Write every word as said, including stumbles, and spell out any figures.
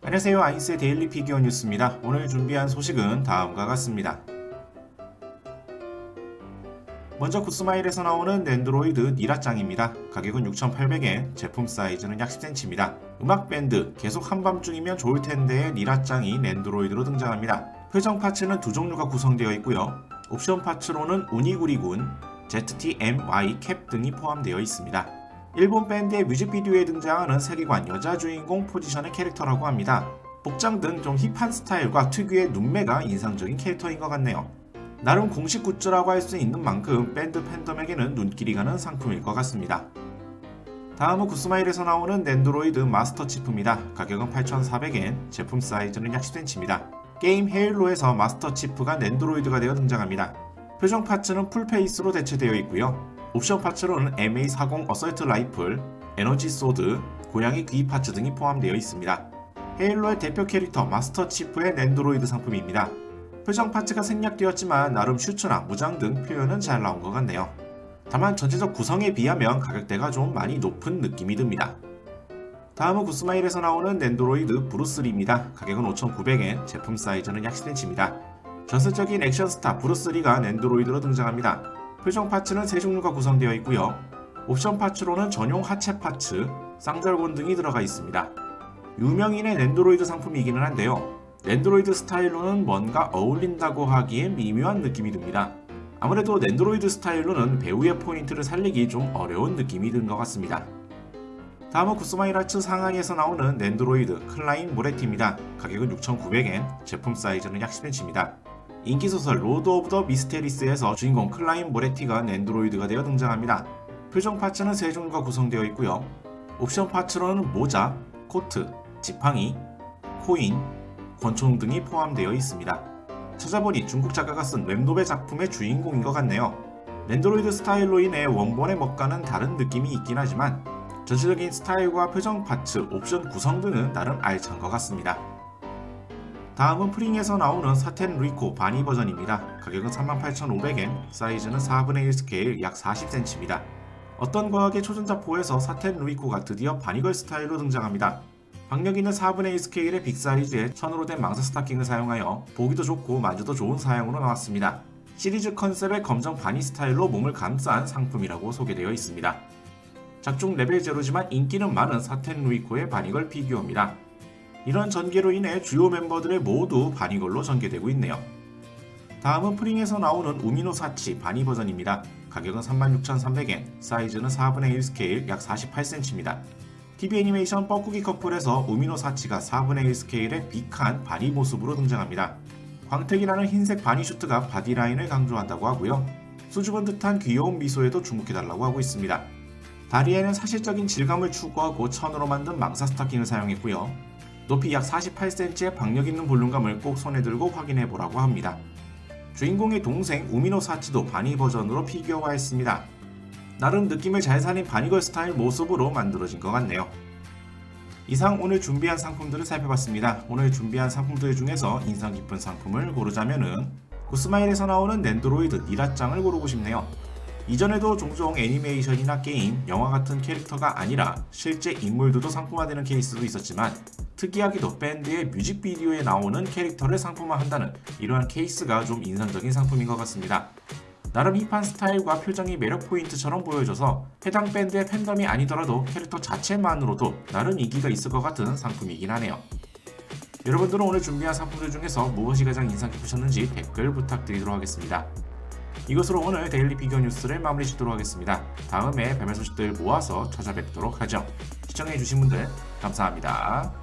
안녕하세요. 아인스의 데일리 피규어 뉴스입니다. 오늘 준비한 소식은 다음과 같습니다. 먼저 구스마일에서 나오는 낸드로이드 니라짱입니다. 가격은 육천팔백 엔, 제품 사이즈는 약 십 센티미터입니다. 음악밴드 계속 한밤중이면 좋을텐데의 니라짱이 낸드로이드로 등장합니다. 표정 파츠는 두 종류가 구성되어 있고요. 옵션 파츠로는 우니구리군, 제트티엠와이 캡 등이 포함되어 있습니다. 일본 밴드의 뮤직비디오에 등장하는 세계관 여자 주인공 포지션의 캐릭터라고 합니다. 복장 등 좀 힙한 스타일과 특유의 눈매가 인상적인 캐릭터인 것 같네요. 나름 공식 굿즈라고 할 수 있는 만큼 밴드 팬덤에게는 눈길이 가는 상품일 것 같습니다. 다음은 구스마일에서 나오는 낸드로이드 마스터 치프입니다. 가격은 팔천사백 엔, 제품 사이즈는 약 십 센티미터입니다. 게임 헤일로에서 마스터 치프가 낸드로이드가 되어 등장합니다. 표정 파츠는 풀페이스로 대체되어 있고요. 옵션 파츠로는 엠에이 사십 어설트 라이플, 에너지 소드, 고양이 귀 파츠 등이 포함되어 있습니다. 헤일로의 대표 캐릭터 마스터 치프의 낸드로이드 상품입니다. 표정 파츠가 생략되었지만 나름 슈츠나 무장 등 표현은 잘 나온 것 같네요. 다만 전체적 구성에 비하면 가격대가 좀 많이 높은 느낌이 듭니다. 다음은 구스마일에서 나오는 낸드로이드 브루스리입니다. 가격은 오천구백 엔, 제품 사이즈는 약 십 센티미터입니다. 전설적인 액션 스타 브루스리가 낸드로이드로 등장합니다. 표정 파츠는 세 종류가 구성되어 있고요. 옵션 파츠로는 전용 하체 파츠, 쌍절곤 등이 들어가 있습니다. 유명인의 낸드로이드 상품이기는 한데요. 낸드로이드 스타일로는 뭔가 어울린다고 하기엔 미묘한 느낌이 듭니다. 아무래도 낸드로이드 스타일로는 배우의 포인트를 살리기 좀 어려운 느낌이 든 것 같습니다. 다음은 구스마일 아츠 상하이에서 나오는 낸드로이드 클라인 모레티입니다. 가격은 육천구백 엔, 제품 사이즈는 약 십 센티미터입니다. 인기소설 로드 오브 더 미스테리스에서 주인공 클라인 모레티가 낸드로이드가 되어 등장합니다. 표정 파츠는 세 종류가 구성되어 있고요. 옵션 파츠로는 모자, 코트, 지팡이, 코인, 권총 등이 포함되어 있습니다. 찾아보니 중국 작가가 쓴 웹노벨 작품의 주인공인 것 같네요. 낸드로이드 스타일로 인해 원본의 멋과는 다른 느낌이 있긴 하지만 전체적인 스타일과 표정 파츠, 옵션 구성 등은 나름 알찬 것 같습니다. 다음은 프링에서 나오는 사텐 루이코 바니 버전입니다. 가격은 삼만 팔천오백 엔, 사이즈는 사분의 일 스케일 약 사십 센티미터입니다. 어떤 과학의 초전자포에서 사텐 루이코가 드디어 바니걸 스타일로 등장합니다. 박력 있는 사분의 일 스케일의 빅사이즈에 천으로 된 망사 스타킹을 사용하여 보기도 좋고 만져도 좋은 사양으로 나왔습니다. 시리즈 컨셉의 검정 바니 스타일로 몸을 감싼 상품이라고 소개되어 있습니다. 작중 레벨 제로지만 인기는 많은 사텐 루이코의 바니걸 피규어입니다. 이런 전개로 인해 주요 멤버들의 모두 바니걸로 전개되고 있네요. 다음은 프링에서 나오는 우미노 사치 바니 버전입니다. 가격은 삼만 육천삼백 엔, 사이즈는 사분의 일 스케일 약 사십팔 센티미터입니다. 티비 애니메이션 뻐꾸기 커플에서 우미노 사치가 사분의 일 스케일의 빅한 바니 모습으로 등장합니다. 광택이라는 흰색 바니 슈트가 바디라인을 강조한다고 하고요. 수줍은 듯한 귀여운 미소에도 주목해달라고 하고 있습니다. 다리에는 사실적인 질감을 추구하고 천으로 만든 망사 스타킹을 사용했고요. 높이 약 사십팔 센티미터의 박력 있는 볼륨감을 꼭 손에 들고 확인해 보라고 합니다. 주인공의 동생 우미노 사치도 바니 버전으로 피규어화했습니다. 나름 느낌을 잘 살린 바니걸 스타일 모습으로 만들어진 것 같네요. 이상 오늘 준비한 상품들을 살펴봤습니다. 오늘 준비한 상품들 중에서 인상 깊은 상품을 고르자면은 구스마일에서 나오는 낸드로이드 니라짱을 고르고 싶네요. 이전에도 종종 애니메이션이나 게임, 영화 같은 캐릭터가 아니라 실제 인물들도 상품화되는 케이스도 있었지만 특이하게도 밴드의 뮤직비디오에 나오는 캐릭터를 상품화한다는 이러한 케이스가 좀 인상적인 상품인 것 같습니다. 나름 힙한 스타일과 표정이 매력 포인트처럼 보여져서 해당 밴드의 팬덤이 아니더라도 캐릭터 자체만으로도 나름 인기가 있을 것 같은 상품이긴 하네요. 여러분들은 오늘 준비한 상품들 중에서 무엇이 가장 인상 깊으셨는지 댓글 부탁드리도록 하겠습니다. 이것으로 오늘 데일리 피규어 뉴스를 마무리 짓도록 하겠습니다. 다음에 뱀의 소식들 모아서 찾아뵙도록 하죠. 시청해주신 분들 감사합니다.